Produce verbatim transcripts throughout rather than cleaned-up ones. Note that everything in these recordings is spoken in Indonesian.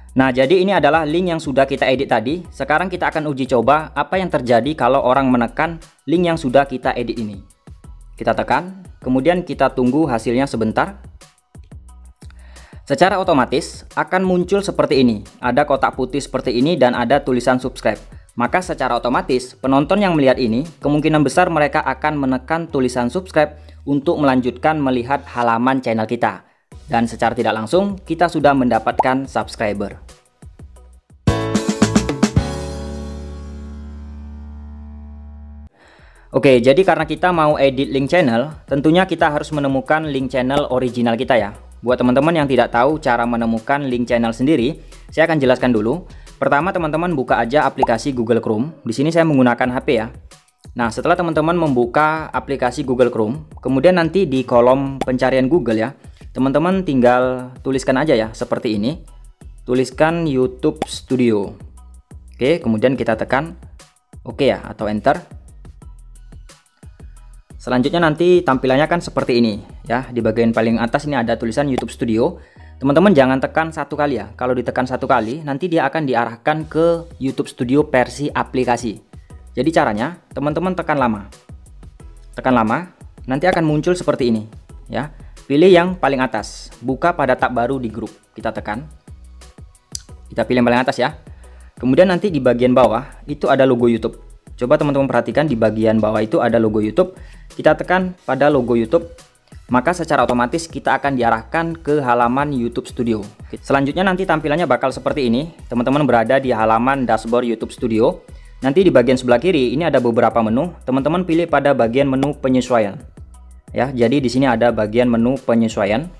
Nah, jadi ini adalah link yang sudah kita edit tadi. Sekarang kita akan uji coba apa yang terjadi kalau orang menekan link yang sudah kita edit ini. Kita tekan, kemudian kita tunggu hasilnya sebentar. Secara otomatis akan muncul seperti ini. Ada kotak putih seperti ini dan ada tulisan subscribe. Maka secara otomatis penonton yang melihat ini kemungkinan besar mereka akan menekan tulisan subscribe untuk melanjutkan melihat halaman channel kita. Dan secara tidak langsung kita sudah mendapatkan subscriber. Oke, jadi karena kita mau edit link channel, tentunya kita harus menemukan link channel original kita ya. Buat teman-teman yang tidak tahu cara menemukan link channel sendiri, saya akan jelaskan dulu. Pertama, teman-teman buka aja aplikasi Google Chrome. Di sini saya menggunakan H P ya. Nah, setelah teman-teman membuka aplikasi Google Chrome, kemudian nanti di kolom pencarian Google ya, teman-teman tinggal tuliskan aja ya, seperti ini. Tuliskan YouTube Studio. Oke, kemudian kita tekan oke ya, atau enter. Selanjutnya nanti tampilannya kan seperti ini ya. Di bagian paling atas ini ada tulisan YouTube Studio. Teman-teman jangan tekan satu kali ya. Kalau ditekan satu kali, nanti dia akan diarahkan ke YouTube Studio versi aplikasi. Jadi caranya, teman-teman tekan lama. Tekan lama, nanti akan muncul seperti ini ya. Pilih yang paling atas, buka pada tab baru di grup. Kita tekan. Kita pilih yang paling atas ya. Kemudian nanti di bagian bawah itu ada logo YouTube. Coba teman-teman perhatikan di bagian bawah itu ada logo YouTube. Kita tekan pada logo YouTube, maka secara otomatis kita akan diarahkan ke halaman YouTube Studio. Selanjutnya nanti tampilannya bakal seperti ini. Teman-teman berada di halaman dashboard YouTube Studio. Nanti di bagian sebelah kiri ini ada beberapa menu. Teman-teman pilih pada bagian menu penyesuaian. Ya, jadi di sini ada bagian menu penyesuaian.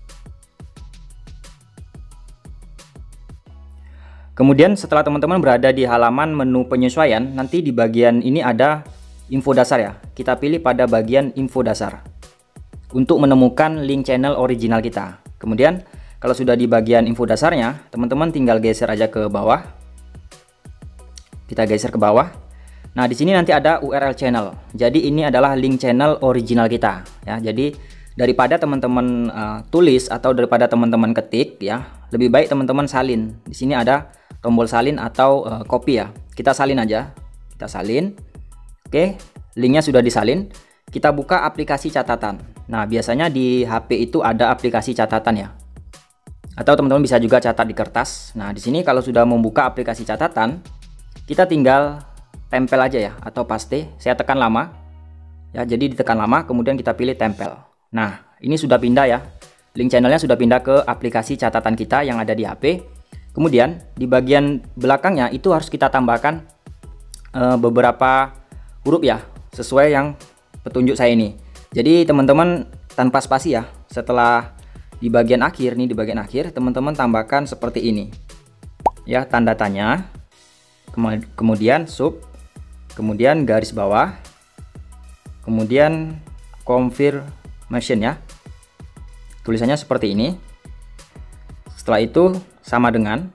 Kemudian setelah teman-teman berada di halaman menu penyesuaian, nanti di bagian ini ada info dasar ya. Kita pilih pada bagian info dasar untuk menemukan link channel original kita. Kemudian kalau sudah di bagian info dasarnya, teman-teman tinggal geser aja ke bawah. Kita geser ke bawah. Nah, di sini nanti ada U R L channel. Jadi ini adalah link channel original kita ya. Jadi daripada teman-teman uh, tulis atau daripada teman-teman ketik ya, lebih baik teman-teman salin. Di sini ada tombol salin atau uh, copy ya. Kita salin aja. Kita salin. Oke, linknya sudah disalin. Kita buka aplikasi catatan. Nah, biasanya di H P itu ada aplikasi catatan ya. Atau teman-teman bisa juga catat di kertas. Nah, di sini kalau sudah membuka aplikasi catatan, kita tinggal tempel aja ya, atau paste. Saya tekan lama ya, jadi ditekan lama kemudian kita pilih tempel. Nah, ini sudah pindah ya, link channelnya sudah pindah ke aplikasi catatan kita yang ada di H P. Kemudian di bagian belakangnya itu harus kita tambahkan e, beberapa huruf ya, sesuai yang petunjuk saya ini. Jadi teman-teman tanpa spasi ya. Setelah di bagian akhir nih, di bagian akhir teman-teman tambahkan seperti ini ya, tanda tanya, kemudian sub, kemudian garis bawah, kemudian confirmation ya, tulisannya seperti ini. Setelah itu sama dengan,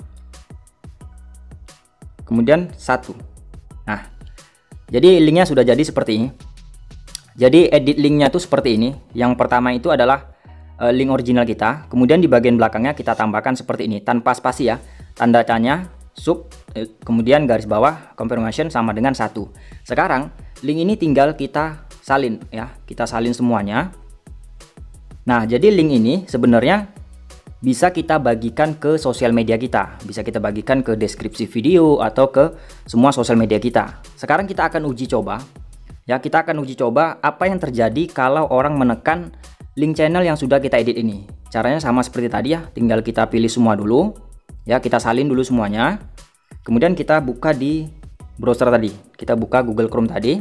kemudian satu. Nah, jadi linknya sudah jadi seperti ini. Jadi edit linknya tuh seperti ini. Yang pertama itu adalah e, link original kita. Kemudian di bagian belakangnya kita tambahkan seperti ini tanpa spasi ya, tanda tanya, sub, kemudian garis bawah, confirmation sama dengan satu. Sekarang link ini tinggal kita salin ya, kita salin semuanya. Nah, jadi link ini sebenarnya bisa kita bagikan ke sosial media kita, bisa kita bagikan ke deskripsi video atau ke semua sosial media kita. Sekarang kita akan uji coba ya, kita akan uji coba apa yang terjadi kalau orang menekan link channel yang sudah kita edit ini. Caranya sama seperti tadi ya, tinggal kita pilih semua dulu ya, kita salin dulu semuanya. Kemudian kita buka di browser tadi, kita buka Google Chrome tadi.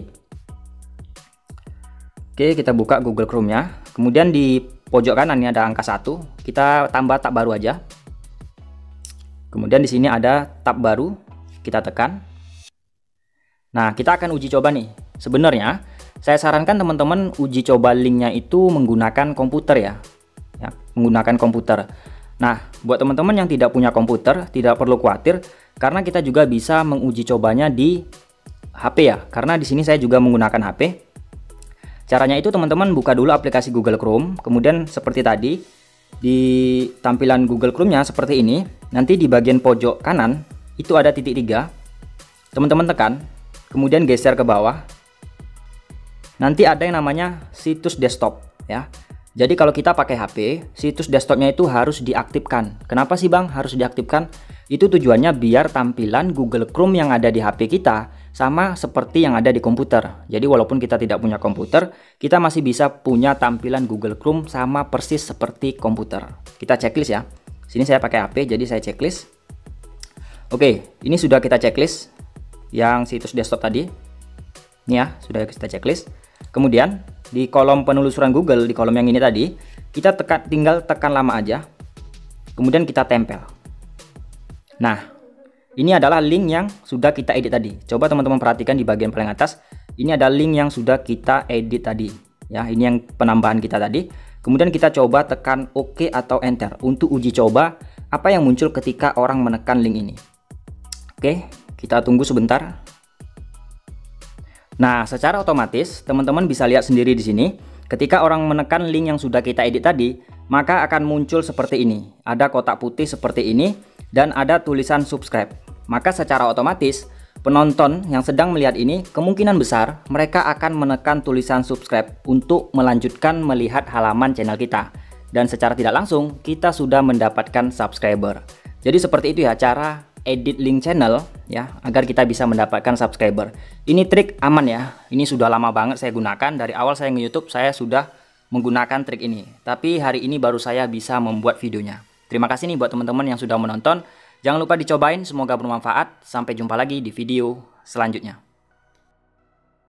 Oke, kita buka Google Chrome nya. Kemudian di pojok kanan ini ada angka satu, kita tambah tab baru aja. Kemudian di sini ada tab baru, kita tekan. Nah, kita akan uji coba nih. Sebenarnya saya sarankan teman-teman uji coba linknya itu menggunakan komputer ya, ya menggunakan komputer. Nah, buat teman-teman yang tidak punya komputer, tidak perlu khawatir karena kita juga bisa menguji cobanya di H P ya. Karena di sini saya juga menggunakan H P. Caranya itu teman-teman buka dulu aplikasi Google Chrome, kemudian seperti tadi di tampilan Google Chrome-nya seperti ini. Nanti di bagian pojok kanan itu ada titik tiga. Teman-teman tekan, kemudian geser ke bawah. Nanti ada yang namanya situs desktop ya. Jadi kalau kita pakai H P, situs desktopnya itu harus diaktifkan. Kenapa sih Bang harus diaktifkan? Itu tujuannya biar tampilan Google Chrome yang ada di H P kita sama seperti yang ada di komputer. Jadi walaupun kita tidak punya komputer, kita masih bisa punya tampilan Google Chrome sama persis seperti komputer. Kita checklist ya. Sini saya pakai H P, jadi saya checklist. Oke, ini sudah kita checklist yang situs desktop tadi. Ini ya, sudah kita checklist. Kemudian di kolom penelusuran Google, di kolom yang ini tadi, kita tekan, tinggal tekan lama aja. Kemudian kita tempel. Nah, ini adalah link yang sudah kita edit tadi. Coba teman-teman perhatikan di bagian paling atas. Ini ada link yang sudah kita edit tadi. Ya, ini yang penambahan kita tadi. Kemudian kita coba tekan OK atau Enter untuk uji coba apa yang muncul ketika orang menekan link ini. Oke, kita tunggu sebentar. Nah, secara otomatis teman-teman bisa lihat sendiri di sini. Ketika orang menekan link yang sudah kita edit tadi, maka akan muncul seperti ini. Ada kotak putih seperti ini dan ada tulisan subscribe. Maka secara otomatis penonton yang sedang melihat ini kemungkinan besar mereka akan menekan tulisan subscribe untuk melanjutkan melihat halaman channel kita. Dan secara tidak langsung kita sudah mendapatkan subscriber. Jadi seperti itu ya cara edit link channel ya agar kita bisa mendapatkan subscriber. Ini trik aman ya. Ini sudah lama banget saya gunakan. Dari awal saya nge-YouTube saya sudah menggunakan trik ini. Tapi hari ini baru saya bisa membuat videonya. Terima kasih nih buat teman-teman yang sudah menonton. Jangan lupa dicobain, semoga bermanfaat. Sampai jumpa lagi di video selanjutnya.